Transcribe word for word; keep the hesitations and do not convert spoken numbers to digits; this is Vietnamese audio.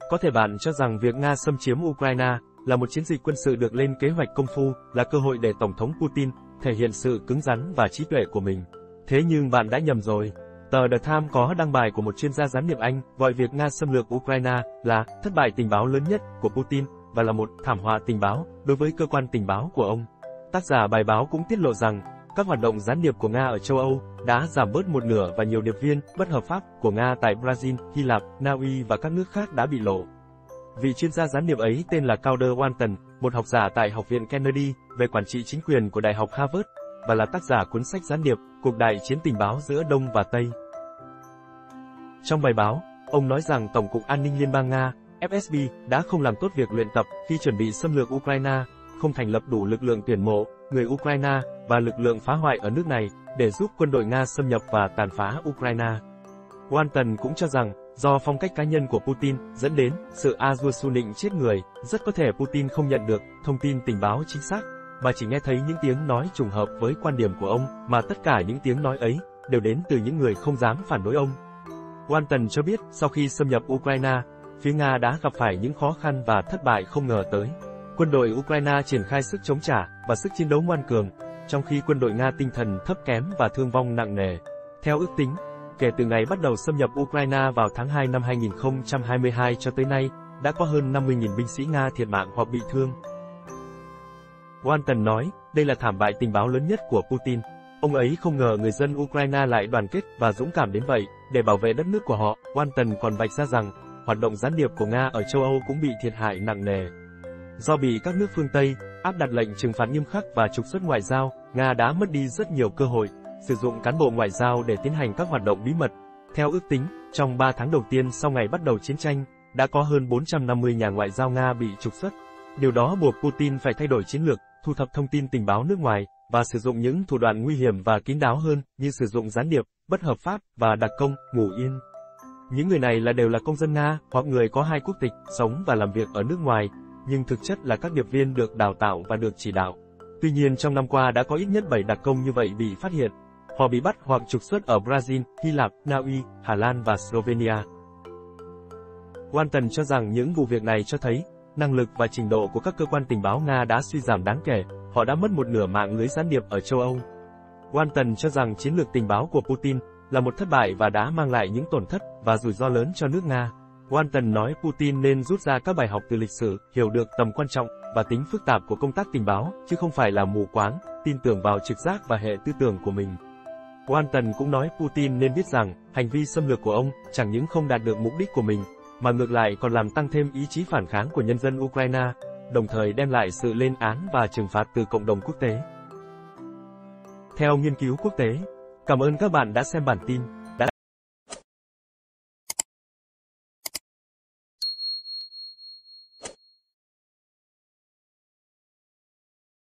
Có thể bạn cho rằng việc Nga xâm chiếm Ukraine là một chiến dịch quân sự được lên kế hoạch công phu, là cơ hội để Tổng thống Putin thể hiện sự cứng rắn và trí tuệ của mình. Thế nhưng bạn đã nhầm rồi. Tờ The Times có đăng bài của một chuyên gia gián điệp Anh gọi việc Nga xâm lược Ukraine là thất bại tình báo lớn nhất của Putin và là một thảm họa tình báo đối với cơ quan tình báo của ông. Tác giả bài báo cũng tiết lộ rằng các hoạt động gián điệp của Nga ở châu Âu đã giảm bớt một nửa và nhiều điệp viên bất hợp pháp của Nga tại Brazil, Hy Lạp, Na Uy và các nước khác đã bị lộ. Vị chuyên gia gián điệp ấy tên là Calder Walton, một học giả tại Học viện Kennedy về quản trị chính quyền của Đại học Harvard, và là tác giả cuốn sách gián điệp, Cuộc đại chiến tình báo giữa Đông và Tây. Trong bài báo, ông nói rằng Tổng cục An ninh Liên bang Nga, F S B, đã không làm tốt việc luyện tập khi chuẩn bị xâm lược Ukraine, không thành lập đủ lực lượng tuyển mộ, người Ukraine, và lực lượng phá hoại ở nước này, để giúp quân đội Nga xâm nhập và tàn phá Ukraine. Walton cũng cho rằng, do phong cách cá nhân của Putin dẫn đến sự a dua su nịnh chết người, rất có thể Putin không nhận được thông tin tình báo chính xác, mà chỉ nghe thấy những tiếng nói trùng hợp với quan điểm của ông, mà tất cả những tiếng nói ấy đều đến từ những người không dám phản đối ông. Walton cho biết, sau khi xâm nhập Ukraine, phía Nga đã gặp phải những khó khăn và thất bại không ngờ tới. Quân đội Ukraine triển khai sức chống trả và sức chiến đấu ngoan cường, trong khi quân đội Nga tinh thần thấp kém và thương vong nặng nề. Theo ước tính, kể từ ngày bắt đầu xâm nhập Ukraine vào tháng hai năm hai nghìn không trăm hai mươi hai cho tới nay, đã có hơn năm mươi nghìn binh sĩ Nga thiệt mạng hoặc bị thương. Walton nói, đây là thảm bại tình báo lớn nhất của Putin. Ông ấy không ngờ người dân Ukraine lại đoàn kết và dũng cảm đến vậy, để bảo vệ đất nước của họ. Walton còn vạch ra rằng, hoạt động gián điệp của Nga ở châu Âu cũng bị thiệt hại nặng nề. Do bị các nước phương Tây áp đặt lệnh trừng phạt nghiêm khắc và trục xuất ngoại giao, Nga đã mất đi rất nhiều cơ hội, sử dụng cán bộ ngoại giao để tiến hành các hoạt động bí mật. Theo ước tính, trong ba tháng đầu tiên sau ngày bắt đầu chiến tranh, đã có hơn bốn trăm năm mươi nhà ngoại giao Nga bị trục xuất. Điều đó buộc Putin phải thay đổi chiến lược, thu thập thông tin tình báo nước ngoài, và sử dụng những thủ đoạn nguy hiểm và kín đáo hơn, như sử dụng gián điệp, bất hợp pháp, và đặc công, ngủ yên. Những người này là đều là công dân Nga, hoặc người có hai quốc tịch, sống và làm việc ở nước ngoài, nhưng thực chất là các điệp viên được đào tạo và được chỉ đạo. Tuy nhiên trong năm qua đã có ít nhất bảy đặc công như vậy bị phát hiện. Họ bị bắt hoặc trục xuất ở Brazil, Hy Lạp, Na Uy, Hà Lan và Slovenia. Walton cho rằng những vụ việc này cho thấy, năng lực và trình độ của các cơ quan tình báo Nga đã suy giảm đáng kể, họ đã mất một nửa mạng lưới gián điệp ở châu Âu. Walton cho rằng chiến lược tình báo của Putin là một thất bại và đã mang lại những tổn thất và rủi ro lớn cho nước Nga. Walton nói Putin nên rút ra các bài học từ lịch sử, hiểu được tầm quan trọng và tính phức tạp của công tác tình báo, chứ không phải là mù quáng, tin tưởng vào trực giác và hệ tư tưởng của mình. Walton cũng nói Putin nên biết rằng, hành vi xâm lược của ông chẳng những không đạt được mục đích của mình, mà ngược lại còn làm tăng thêm ý chí phản kháng của nhân dân Ukraine, đồng thời đem lại sự lên án và trừng phạt từ cộng đồng quốc tế. Theo nghiên cứu quốc tế, cảm ơn các bạn đã xem bản tin.